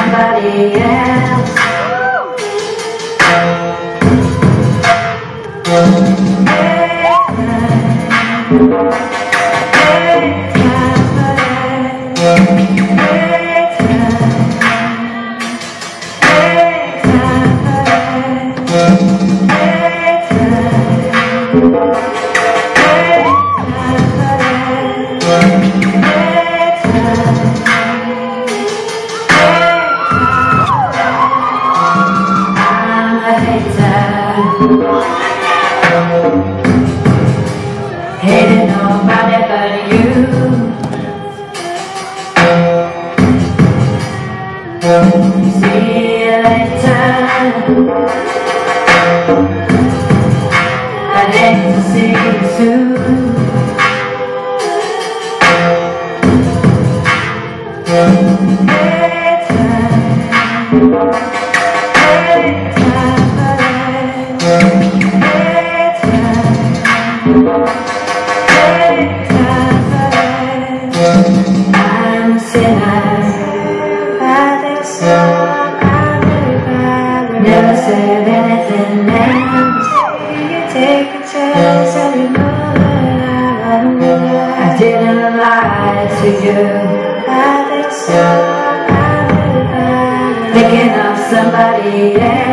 somebody else. Hating nobody but you. See you later. I'd hate to see you soon. I'm a sinner, never said anything else. You take a chance and you know that I didn't lie to you. Thinking of somebody else.